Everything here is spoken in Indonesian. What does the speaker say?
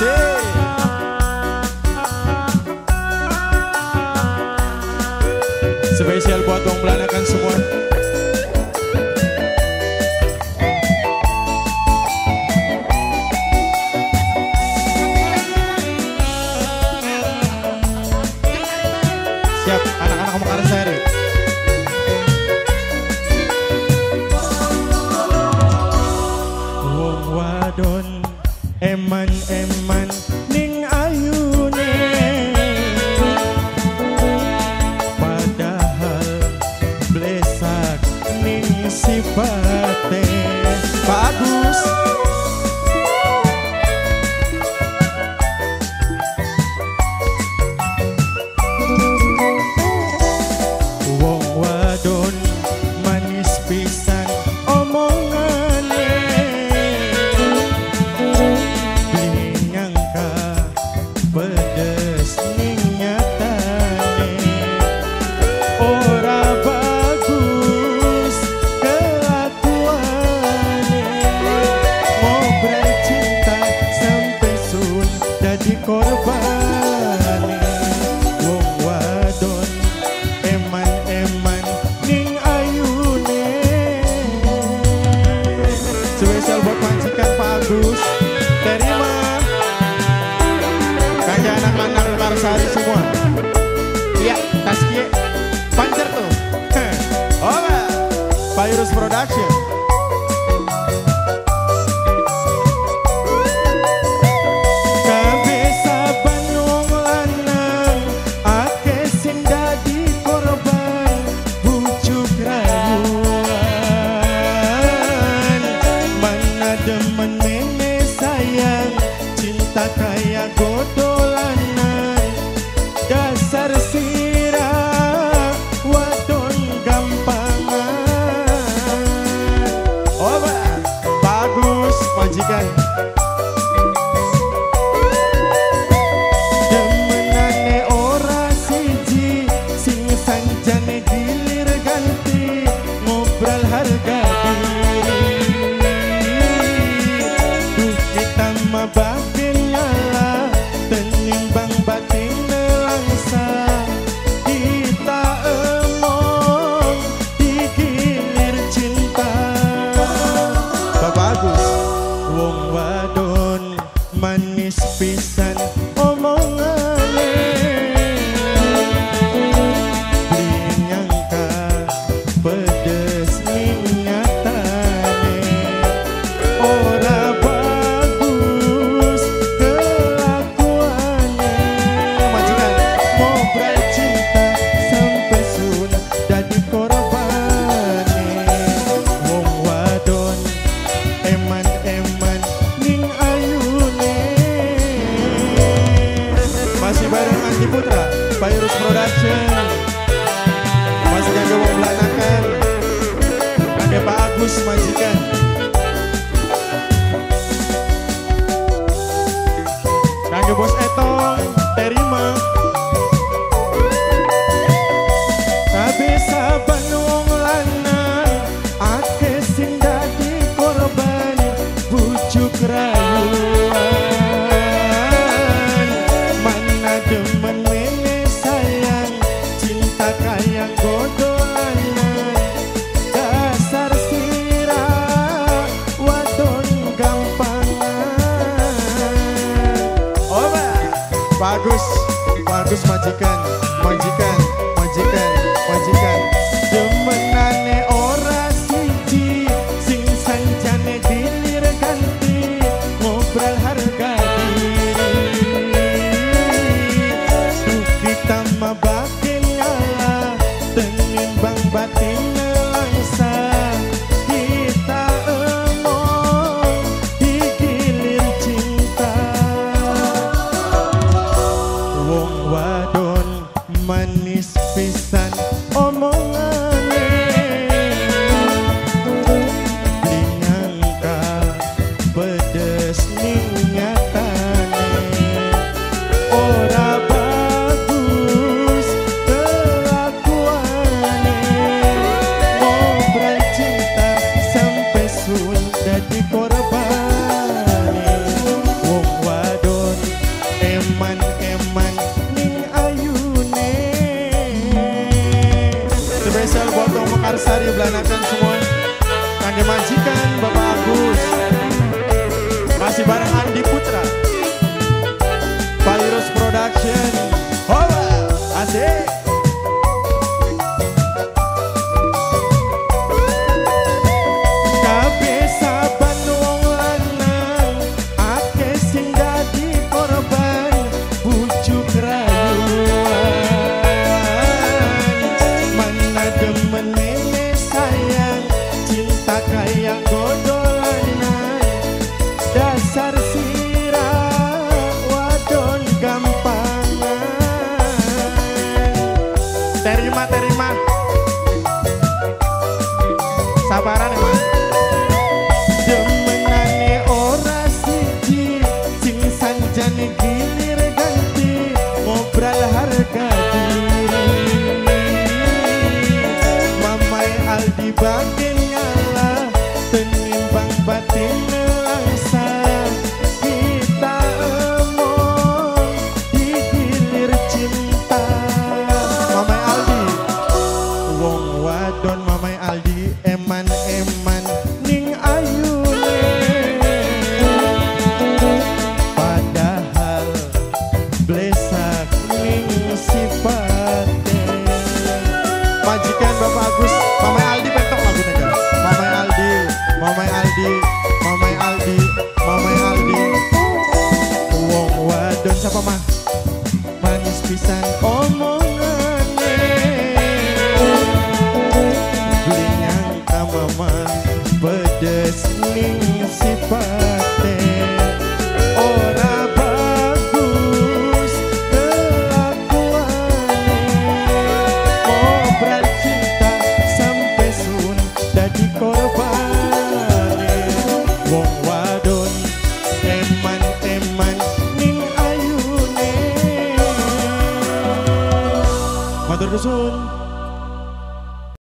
Spesial buat wong Belanakan semua. Siap anak-anak Mekarsari. Wong wadon eman-eman ning ayune, padahal blesak ning sifate. Bagus. Wong wadon manis pisan omongane, beli nyangka pedes ning nyatane. Ora bagus kelakuane, ngobrol cinta sampai sun jadi korbane. Wong wadon eman-eman ning ayune. Spesial buat majikan Pak Agus. Terima. Kakek anak-anak Mekarsari semua. Iya, Taskie. Pancer tuh. Oke. Virus Production. Kabeh saban wong lanang akeh sing dadi korban bujuk rayuan. Mana demen mene sayang, cinta kaya godolanan. Dasar sirah wadon gampangan. Oba, bagus majikan. Demenane ora siji, sing sanjane gilir ganti, ngobrol harga diri. Duh kita mah batin nyala, tenimbang batin nelangsa. Kita emong digilir cinta. Bagus. Wong wadon manis pisan omongane, beli nyangka pedes ning nyatane. Ora bagus kelakuane, majikan ngobrol cinta sampai sun jadi korbane. Wong wadon eman-eman ning ayune. Masih bareng Andi Putra, Virus Production. Masih kagak wong Belanakan. Ada Pak Agus majikan. Kagak Bos Etong, terima. Kabeh saban wong lanang akeh sing dadi korban bujuk rayuan. Mana demen mene sayang, cinta kaya godolanan. Dasar sirah wadon gampangan. Oba, bagus, bagus majikan, majikan, majikan, majikan. Demenane ora siji, sing sanjane dilir ganti, ngobrol harga diri. Duh kita mah batin nyala, tenimbang batin nelangsa. Kita emong digilir cinta. Wong wadon manis pisan omongane, beli nyangka pedes ning nyatane. Ora bagus kelakuane, ngobrol cinta sampai sun jadi korbane. Wong wadon Kangge majikan Bapak Agus. Masih bareng Andi Putra. Virus Production. Hola, asik. Dasar sirah wadon gampangan. Terima sabaran emang. Demenane ora siji sing sanjane gilir ganti ngobrol harga diri. Mamai Aldi bagian ngalah tenimbang batin langsa. Kita emong digilir cinta. Mamai Aldi, Wong wadon Mamai Aldi eman-eman ning ayune, padahal blesak ning sipate. majikan Bapak Agus. Mamai Aldi bentok lagu nega. Mamai Aldi, Mamai Aldi, Mamai Aldi, Mamai Aldi. Wong wadon sapa mah manis pisan omongane, blinyang mama pedes ning sipate. Ora bagus kelakuane, ngobrol cinta sampai sun dadi korbane. Wong wadon eman-eman ning ayune. Matur nuwun.